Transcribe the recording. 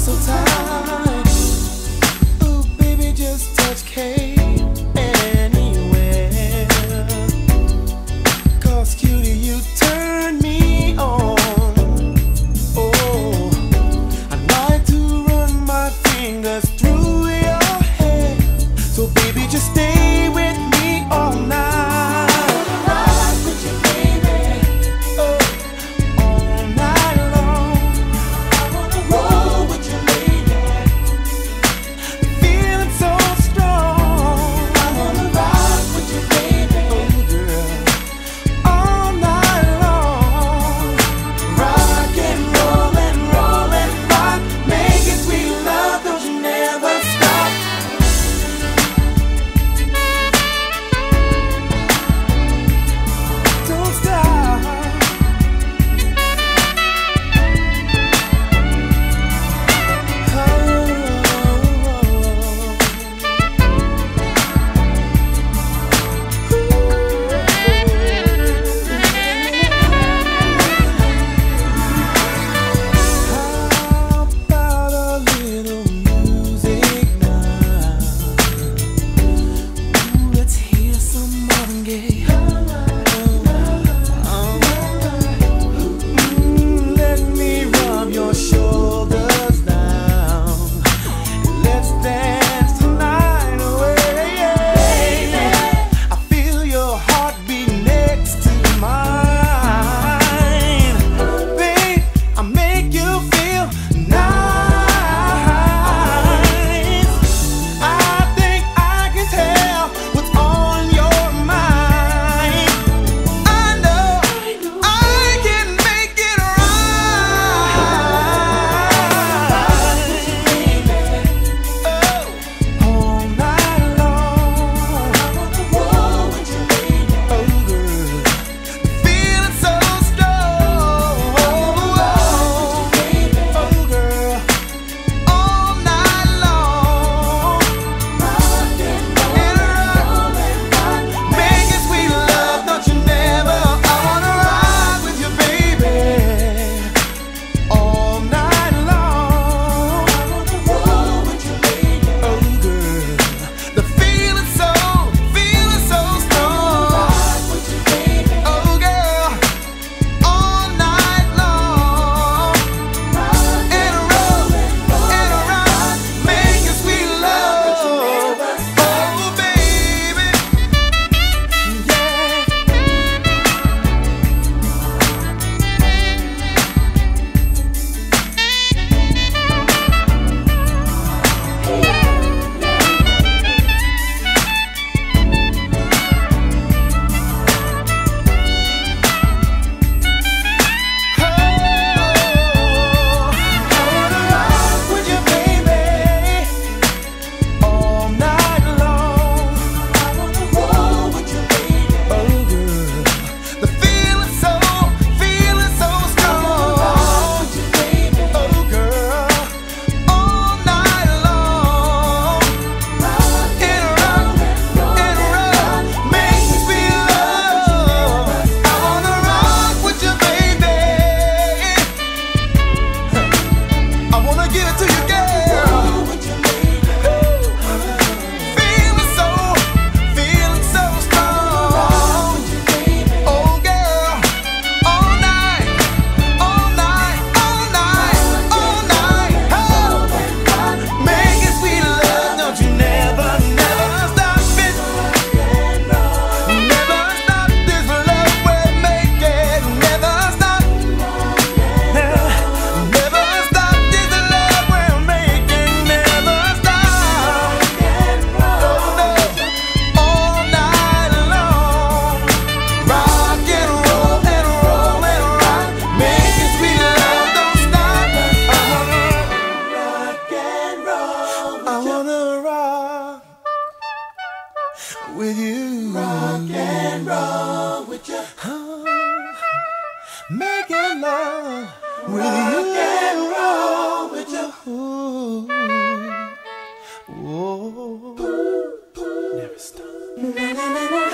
so tight. Ooh, baby, just touch Kaire anywhere. 'Cause cutie, you turn me on. Oh, I'd like to run my fingers through your hair. So baby, just stay with me all night. Ride with you, baby. Oh, all night long. I wanna roll with you, lady. Feeling so strong. I wanna ride with you, baby. Oh, girl, all night long. Rock and roll and roll and rock. Make it sweet love, don't you never stop. Don't stop. How about a little music now? Ooh, let's hear some Marvin Gaye. Let me rub your shoulders down. Let's dance tonight away. I feel your heartbeat next to mine. Babe, I make you feel nice. I think I can tell what's on your mind. I know I can make it right. Oh, all night long. I wanna roll with you, baby. Oh, girl, feeling so strong. Oh, girl, all night long. Rock and roll and rock. Make it sweet love, don't you never. I wanna ride with you, baby, all night long. I wanna roll with you, baby. Oh, girl, the feeling's so strong. Ride with you, baby. Oh, girl, all night long. Rock and roll and rock. Make it sweet love, oh, baby, yeah. With you, rock and roll with you, making love with you, rock and roll with you. Whoa, never stop.